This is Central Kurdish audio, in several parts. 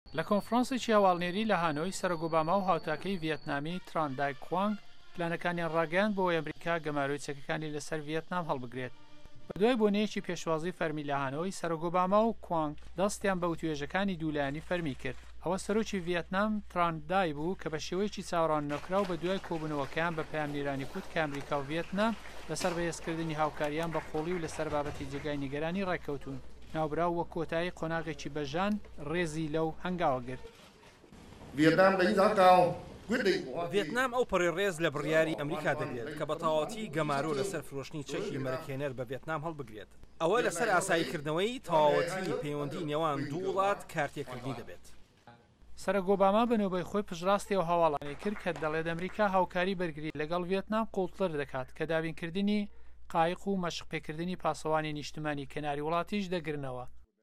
لە کۆنفرانسێکی هەواڵنێری لە هانۆی سەرۆک ئۆباما و هاوتاکەی ڤیەتنامی تران دای کوانگ پلانەکانیان ڕاگەیاند بۆ ئەمریکا گەماروی چەکەکانی لەسەر ڤیەتنام هەڵبگرێت. بەدوای بۆنەیەکی پێشوازی فەرمی لە هانۆی سەرۆک ئۆباما و کوانگ دەستیان بە وتوێژەکانی دوولایانی فەرمی کرد. ئەوە سەرۆکی ڤیەتنام تران دای بوو کە بە شێوەیەکی چاوەڕوان نەکراو بە دوای کۆبوونەوەکەیان بە پەیامنێرانی کوت کە ئەمریکا و ڤیەتنام لەسەر بەهێزکردنی هاوکاریان بە قوڵی و لەسەر بابەتی جێگای نیگەرانی ڕێککەوتون ناوبراو وە کۆتایی قۆناغێکی بەژان ڕێزی لەو هەنگاوە گرت. ڤیەتنام ئەو پەڕی ڕێز لە بڕیاری ئەمریکا دەگرێت کە بە تەواوەتی گەمارۆ لەسەر فرۆشتنی چەکی مەرەکێنەر بە ڤیەتنام هەڵبگرێت. ئەوە لەسەر ئاساییکردنەوەی تەواوەتی پەیوەندی نێوان دوو وڵات کارتێکردنی دەبێت. سەرۆک ئۆباما بەنۆبەی خۆی پشڕاستی و هەواڵانی کرد کە دەڵێت ئەمریکا هاوکاری بەرگری لەگەڵ ڤیەتنام قوڵتر دەکات کە دابینکردنی قایق و مەشقپێکردنی پاسەوانی نیشتمانی کەناری وڵاتیش دەگرنەوە.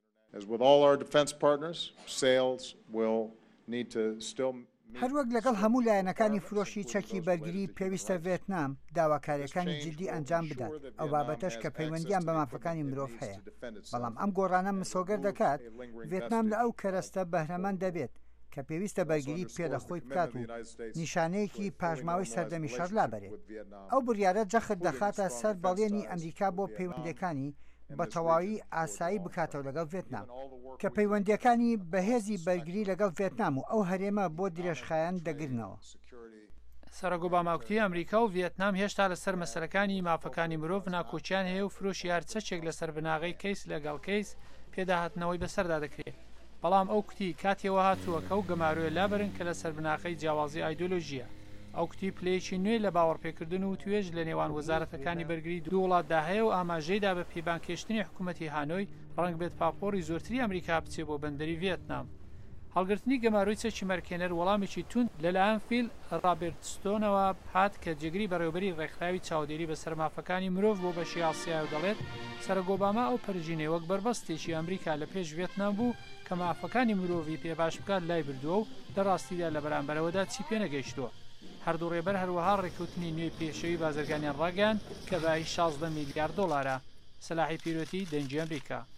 هەروەک لەگەڵ هەموو لایەنەکانی فرۆشی چەکی بەرگری پێویستە ڤیەتنام داواکاریەکانی جدی ئەنجام بدات، ئەو بابەتەش کە پەیوەندیان بە مافەکانی مرۆڤ هەیە. بەڵام ئەم گۆڕانە مسۆگەر دەکات ڤیەتنام لە ئەو کەرەستە بەهرەمەند دەبێت کە پێویستە بەرگری پێدەخۆی بکات و نیشانەیەکی پاژماوەی سەردەمی شەڕ لابەرێت. ئەو بڕیارە جەخت دەخاتە سەر بەڵێنی ئەمریکا بۆ پەیوەندیەکانی بە تەواوی ئاسایی بکاتەوە لەگەڵ ڤیەتنام کە پەیوەندیەکانی بەهێزی بەرگری لەگەڵ ڤیەتنام و ئەو هەرێمە بۆ درێژخایەن دەگرنەوە. سەرۆک ئۆباماوتی ئەمریکا و ڤیەتنام هێشتا لەسەر مەسەلەکانی مافەکانی مرۆڤ ناکۆچیان هەیە و فرۆشی هەرچەکێک لەسەر بناغی کەیس لەگەڵ کەیس پێداهاتنەوەی بەسەردا دەکرێت. بەڵام ئەو کوتی کاتێەوە هاتووەکە و گەماروێ لابرن کە لەسەر بناغی جیاوازی ئایدۆلۆژیە. ئەو کوتی پلەیەکی نوێ لە باوەڕپێکردن و توێژ لە نێوان وەزارەتەکانی بەرگری دوو وڵاتدا هەیە و ئاماژەیدا بە پێیبانکێشتنی حکوومەتی هانۆی ڕەنگ بێت پاپۆری زۆرتری ئەمریکا بچێ بۆ بەندەری ڤیەتنام. هەڵگرتنی گەماروی چەکی مەرکێنەر وەڵامێکی تون لەلایەن فیل ڕابێرتستۆنەوە هات کە جێگری بەڕێوەبەری ڕێکخراوی چاودێری بەسەر مافەکانی مرۆڤ بۆ بەشی ئاسیا و دەڵێت سەرۆک ئۆباما ئەو پەرژینەی وەک بەربەستێکی ئەمریکا لە پێش ڤیەتنام بوو کە مافەکانی مرۆڤی پێباش بکات لای بردووە و لەڕاستیدا لە بەرامبەرەوەدا چی پێ نەگەیشتووە. هەردوو ڕێبەر هەروەها ڕێکوتنی نوێی پێشەوی بازرگانیان ڕاگەیاند کە بای 16 میلیارد دۆلارە. سەلاحی پیرۆتی دەنگی ئەمریکا.